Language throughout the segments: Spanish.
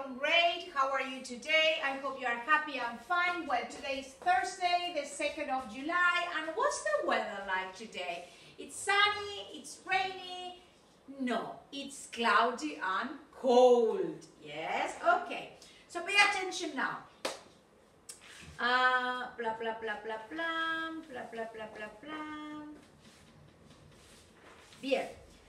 doing great. How are you today? I hope you are happy and fine. Well, today is Thursday, the 2nd of July. And what's the weather like today? It's sunny, it's rainy. No, it's cloudy and cold. Yes, okay. So pay attention now. Blah, blah, blah, blah, blah, blah, blah, blah, blah, blah. Bien.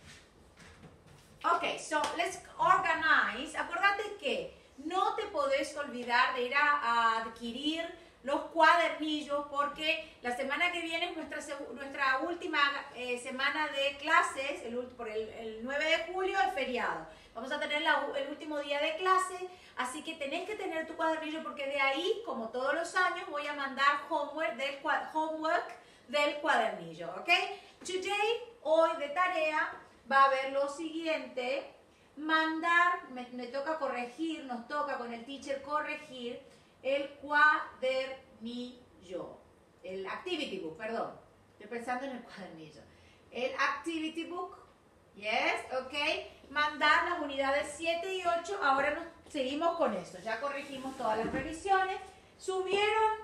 Ok, so let's organize. Acordate que no te podés olvidar de ir a adquirir los cuadernillos porque la semana que viene es nuestra última semana de clases, por el 9 de julio es feriado. Vamos a tener el último día de clase, así que tenés que tener tu cuadernillo porque de ahí, como todos los años, voy a mandar homework del cuadernillo, ¿ok? Today, hoy de tarea, va a haber lo siguiente, me toca corregir, nos toca con el teacher corregir el cuadernillo, el activity book, perdón, estoy pensando en el cuadernillo, el activity book, yes, ok, mandar las unidades 7 y 8, ahora seguimos con eso, ya corregimos todas las revisiones, subieron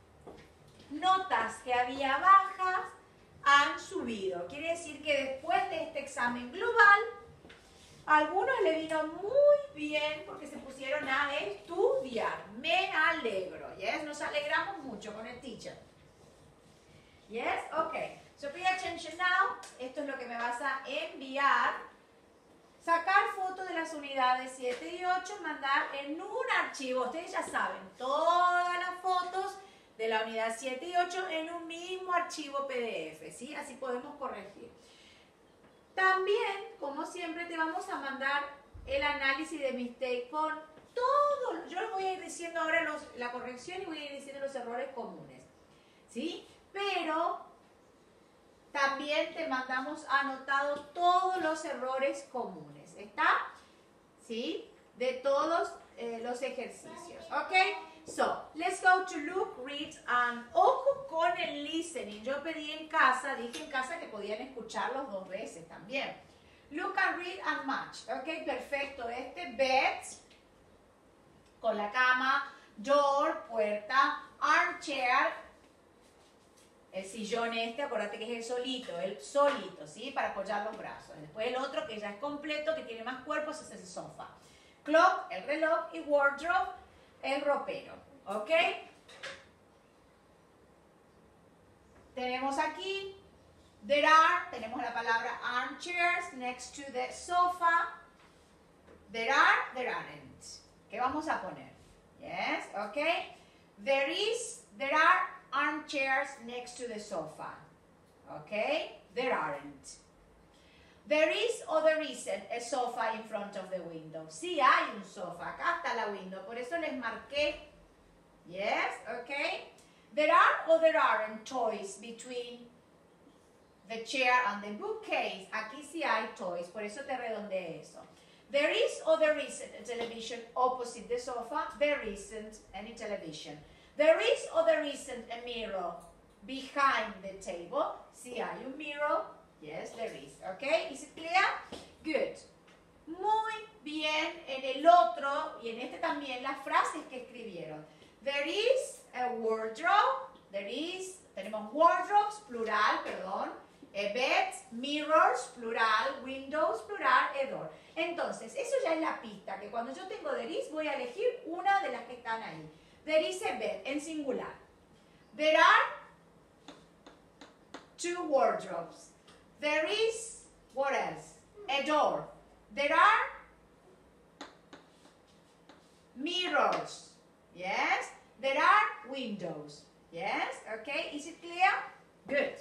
notas que había bajas, han subido. Quiere decir que después de este examen global, a algunos le vino muy bien porque se pusieron a estudiar. Me alegro. Yes, nos alegramos mucho con el teacher. Yes, okay. So pay attention now. Esto es lo que me vas a enviar. Sacar fotos de las unidades 7 y 8, mandar en un archivo. Ustedes ya saben, todas las fotos de la unidad 7 y 8 en un mismo archivo PDF, ¿sí? Así podemos corregir. También, como siempre, te vamos a mandar el análisis de mistake con todo. Yo les voy a ir diciendo ahora la corrección y voy a ir diciendo los errores comunes, ¿sí? Pero también te mandamos anotado todos los errores comunes, ¿está? ¿Sí? De todos los ejercicios, ¿ok? So, let's go to look, read, and ojo con el listening. Yo pedí en casa, dije en casa que podían escucharlos 2 veces también. Look and read and match. Ok, perfecto. Bed, con la cama, door, puerta, armchair, el sillón acuérdate que es el solito, ¿sí? Para apoyar los brazos. Después el otro que ya es completo, que tiene más cuerpos, es el sofá. Clock, el reloj, y wardrobe, el ropero, ¿ok? Tenemos aquí, tenemos la palabra armchairs next to the sofa. There aren't. ¿Qué vamos a poner? Yes, ¿ok? There are armchairs next to the sofa. ¿Ok? There aren't. There is or there isn't a sofa in front of the window. Sí hay un sofá, acá está la window, por eso les marqué. Yes, okay. There are or there aren't toys between the chair and the bookcase. Aquí sí hay toys, por eso te redondeé eso. There is or there isn't a television opposite the sofa. There isn't any television. There is or there isn't a mirror behind the table. Sí hay un mirror. Yes, there is. Okay, is it clear? Good. Muy bien. En el otro, y en este también, las frases que escribieron. There is a wardrobe. Tenemos wardrobes, plural, perdón. A bed, mirrors, plural. Windows, plural, a door. Entonces, eso ya es la pista, que cuando yo tengo there is, voy a elegir una de las que están ahí. There is a bed, en singular. There are 2 wardrobes. There is, what else? A door. There are mirrors. Yes? There are windows. Yes? Okay? Is it clear? Good.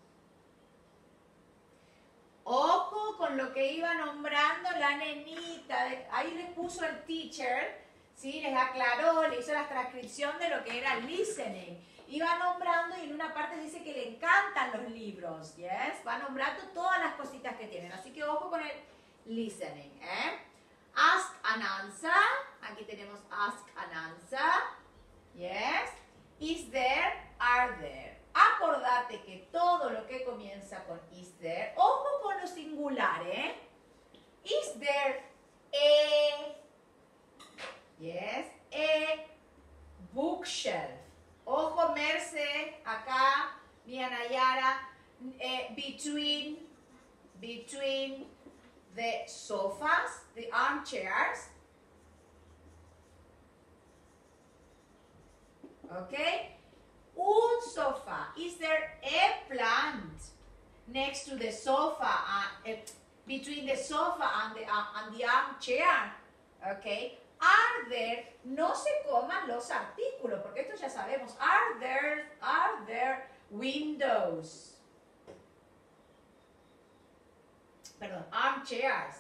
Ojo con lo que iba nombrando la nenita. Ahí les puso el teacher, ¿sí? Les aclaró, le hizo la transcripción de lo que era listening. Iba nombrando y en una parte dice que le encantan los libros, yes? Va nombrando todas las cositas que tienen, así que ojo con el listening, Ask and answer, aquí tenemos ask and answer, yes? Is there, are there. Acordate que todo lo que comienza con is there, ojo con lo singular, Is there a Yes. A bookshelf. Ojo, Merce, acá, Mía Nayara, between the sofas, the armchairs. Okay. Un sofá. Is there a plant next to the sofa, between the sofa and the armchair? Okay. Are there, no se coman los artículos, porque esto ya sabemos. Are there windows? Perdón, armchairs.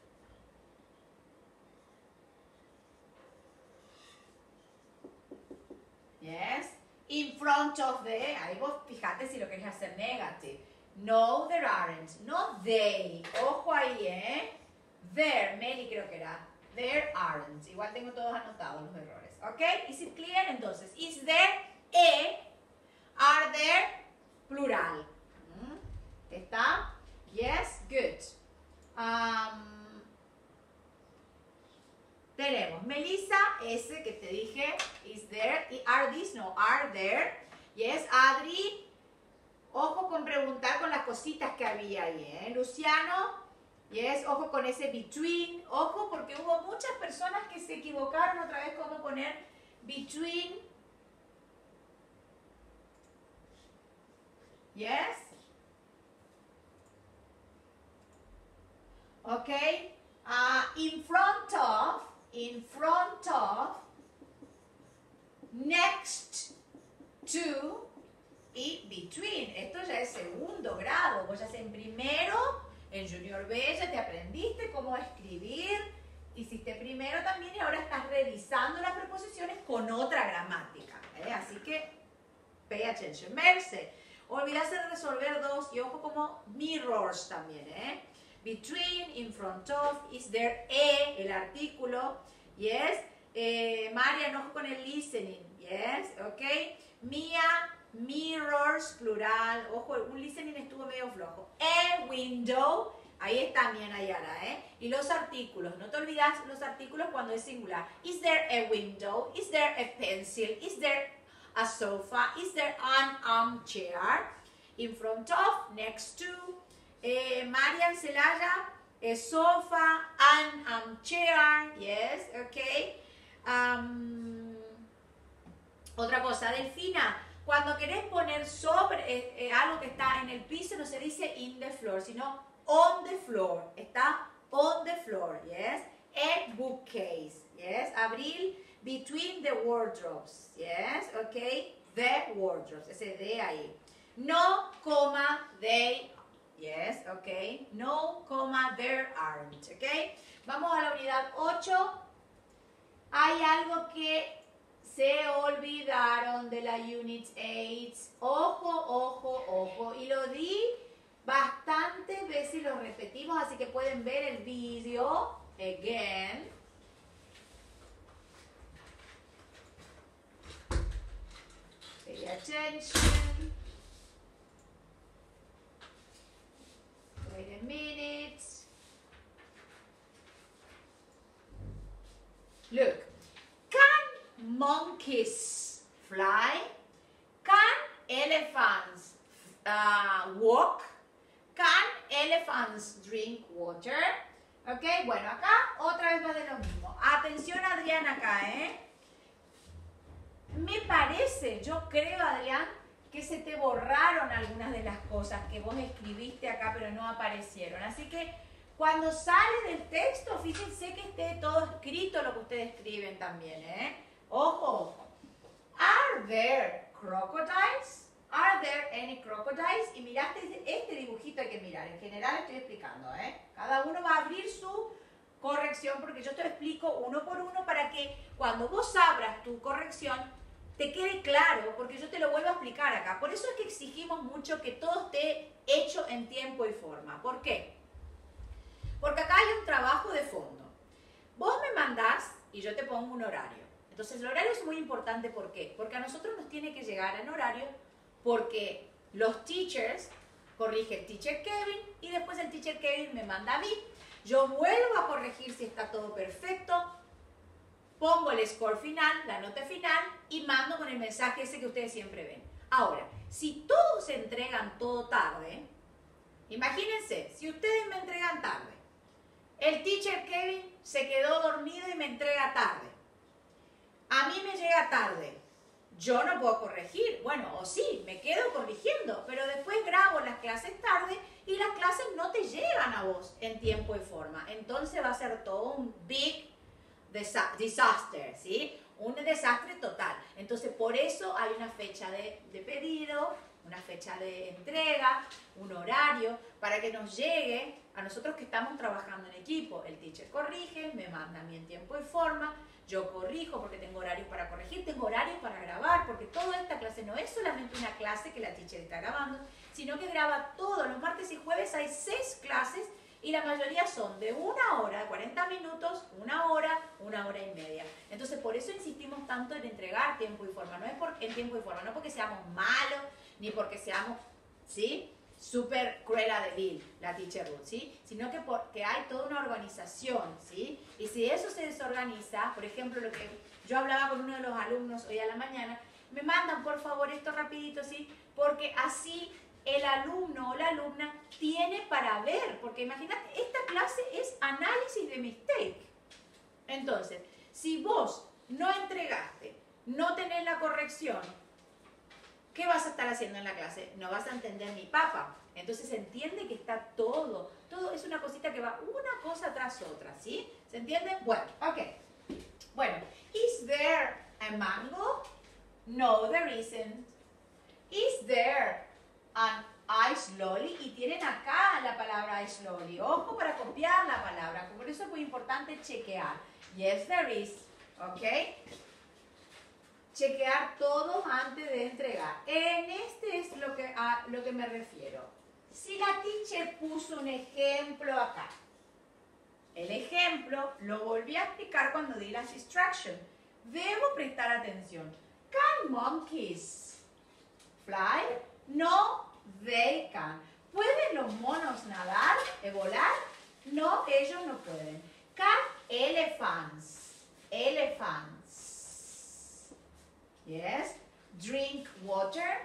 Yes. In front of the, ahí vos fíjate si lo querés hacer negative. No, there aren't. No, they. Ojo ahí, There, Meli creo que era. There aren't. Igual tengo todos anotados los errores. ¿Ok? Is it clear? Entonces, is there a, are there, plural. ¿Está? Yes, good. Tenemos Melissa, ese que te dije, is there, are these, no, are there. Yes, Adri, ojo con preguntar con las cositas que había ahí, Luciano, yes, ojo con ese between, ojo porque hubo muchas personas que se equivocaron otra vez cómo poner between. Yes. Okay. In front of, next to y between. Esto ya es segundo grado. Vos ya en primero, en Junior B, ya te aprendiste cómo escribir. Hiciste primero también y ahora estás revisando las preposiciones con otra gramática. Así que, pay attention. Merce, olvidarse de resolver dos y ojo como mirrors también, Between, in front of, is there a, el artículo, yes. Marian, ojo con el listening, yes, ok. Mía, mirrors, plural, ojo, un listening estuvo medio flojo. A window, ahí está Mía Nayara, Y los artículos, no te olvides los artículos cuando es singular. Is there a window? Is there a pencil? Is there a sofa? Is there an armchair? In front of, next to. Marian Celaya, a sofa, an armchair, yes, ok. Otra cosa, Delfina, cuando querés poner sobre algo que está en el piso, no se dice in the floor, sino on the floor, está on the floor, yes. A bookcase, yes. Abril, between the wardrobes, yes, ok. The wardrobes, ese de ahí. No, coma, they. Yes, ok. No, coma, there aren't, ok. Vamos a la unidad 8. Hay algo que se olvidaron de la Unit 8. Ojo, ojo, ojo. Y lo di bastantes veces y lo repetimos, así que pueden ver el vídeo again. Pay attention. Wait a minute. Look. Can monkeys fly? Can elephants walk? Can elephants drink water? Ok, bueno, acá otra vez más de lo mismo. Atención, Adrián, acá, Me parece, yo creo, Adrián, que se te borraron algunas de las cosas que vos escribiste acá, pero no aparecieron. Así que cuando sale del texto, fíjense que esté todo escrito lo que ustedes escriben también, Ojo, ojo. Are there crocodiles? Are there any crocodiles? Y miraste este dibujito, hay que mirar. En general estoy explicando, Cada uno va a abrir su corrección porque yo te lo explico uno por uno para que cuando vos abras tu corrección te quede claro, porque yo te lo vuelvo a explicar acá. Por eso es que exigimos mucho que todo esté hecho en tiempo y forma. ¿Por qué? Porque acá hay un trabajo de fondo. Vos me mandás y yo te pongo un horario. Entonces el horario es muy importante, ¿por qué? Porque a nosotros nos tiene que llegar en horario porque los teachers corrige el teacher Kevin y después el teacher Kevin me manda a mí. Yo vuelvo a corregir si está todo perfecto, pongo el score final, la nota final, y mando con el mensaje ese que ustedes siempre ven. Ahora, si todos se entregan todo tarde, imagínense, si ustedes me entregan tarde, el teacher Kevin se quedó dormido y me entrega tarde. A mí me llega tarde. Yo no puedo corregir. Bueno, o sí, me quedo corrigiendo, pero después grabo las clases tarde y las clases no te llegan a vos en tiempo y forma. Entonces va a ser todo un big disaster, ¿sí? Un desastre total. Entonces, por eso hay una fecha de pedido, una fecha de entrega, un horario, para que nos llegue a nosotros que estamos trabajando en equipo. El teacher corrige, me manda a mí en tiempo y forma, yo corrijo porque tengo horarios para corregir, tengo horarios para grabar, porque toda esta clase no es solamente una clase que la teacher está grabando, sino que graba todos los martes y jueves. Hay 6 clases y la mayoría son de 1 hora, 40 minutos, 1 hora, 1 hora y media. Entonces, por eso insistimos tanto en entregar tiempo y forma. No es en tiempo y forma, no porque seamos malos, ni porque seamos, ¿sí?, súper cruela de Lil, la teacher Ruth, ¿sí? Sino que porque hay toda una organización, ¿sí? Y si eso se desorganiza, por ejemplo, lo que yo hablaba con uno de los alumnos hoy a la mañana, me mandan por favor esto rapidito, ¿sí? Porque así el alumno o la alumna tiene para ver, porque imagínate, esta clase es análisis de mistake. Entonces, si vos no entregaste, no tenés la corrección, ¿qué vas a estar haciendo en la clase? No vas a entender ni papa. Entonces se entiende que está todo es una cosita que va una cosa tras otra, ¿sí? ¿Se entiende? Bueno, ok. Bueno, is there a mango? No, there isn't. Is there an ice lolly? Y tienen acá la palabra ice lolly. Ojo para copiar la palabra, por eso es muy importante chequear. Yes, there is. ¿Ok? Chequear todo antes de entregar. En este es lo que me refiero. Si la teacher puso un ejemplo acá, el ejemplo lo volví a explicar cuando di las instructions. Debo prestar atención. Can monkeys fly? No, they can. ¿Pueden los monos nadar, volar? No, ellos no pueden. Can elephants? Yes. Drink water?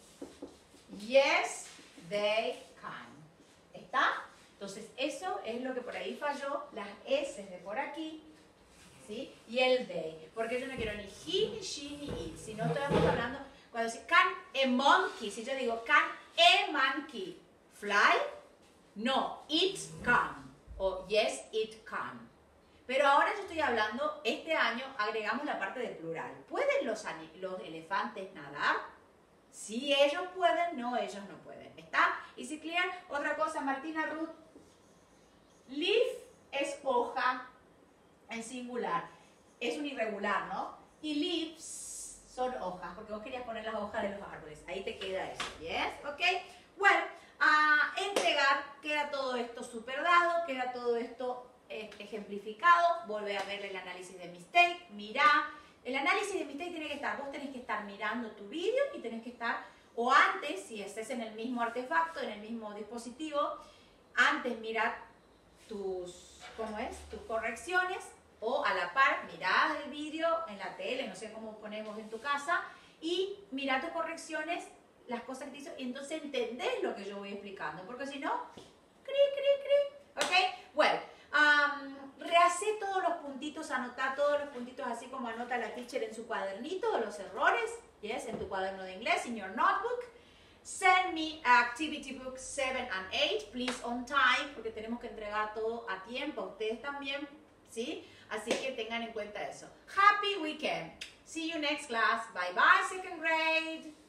Yes, they can. ¿Está? Entonces, eso es lo que por ahí falló. Las S de por aquí, ¿sí? Y el they. Porque yo no quiero ni he, ni she, ni it. Si no estamos hablando, cuando dice can a monkey, si yo digo can a monkey fly? No, it can. O yes, it can. Pero ahora yo estoy hablando, este año agregamos la parte de plural. ¿Pueden los elefantes nadar? Sí, ellos pueden, no, ellos no pueden. ¿Está? ¿Y si clear? Otra cosa, Martina, Ruth. Leaf es hoja en singular. Es un irregular, ¿no? Y leaves son hojas, porque vos querías poner las hojas de los árboles. Ahí te queda eso. ¿Yes? ¿Ok? Bueno, a entregar, queda todo esto super dado, queda todo esto ejemplificado. Vuelve a ver el análisis de mistake, mirá. El análisis de mistake tiene que estar, vos tenés que estar mirando tu vídeo y tenés que estar, o antes, si estés en el mismo artefacto, en el mismo dispositivo, antes mirá tus correcciones, o a la par mirá el vídeo en la tele, no sé cómo ponemos en tu casa, y mirá tus correcciones, las cosas que te hizo, y entonces entendés lo que yo voy explicando, porque si no, ¿ok? Bueno. Rehacé todos los puntitos, anotá todos los puntitos así como anota la teacher en su cuadernito, los errores, yes, en tu cuaderno de inglés, in your notebook. Send me activity book 7 and 8, please on time, porque tenemos que entregar todo a tiempo, ustedes también, ¿sí? Así que tengan en cuenta eso. Happy weekend. See you next class. Bye bye, second grade.